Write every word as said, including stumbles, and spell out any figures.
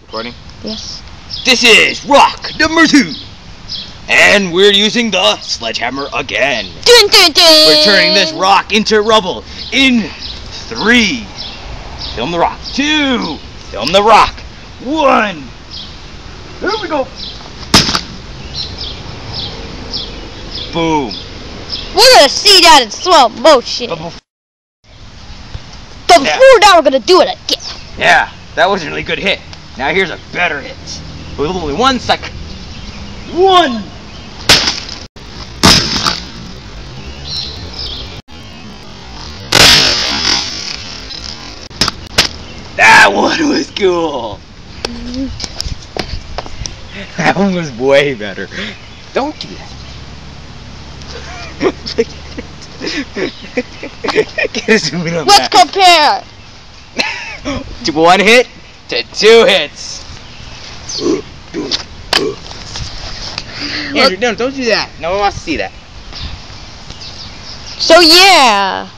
Recording? Yes. This is rock number two. And we're using the sledgehammer again. Dun, dun, dun. We're turning this rock into rubble in three. Film the rock. Two. Film the rock. One. Here we go. Boom. We're gonna see that in slow motion. But bef- But before Yeah. that, we're gonna do it again. yeah, that was a really good hit. Now here's a better hit. With only one second. One. That one was cool. That one was way better. Don't do that. Get a zoom in on Let's that. compare. To one hit to two hits. Andrew, no, don't do that. No one wants to see that. So yeah.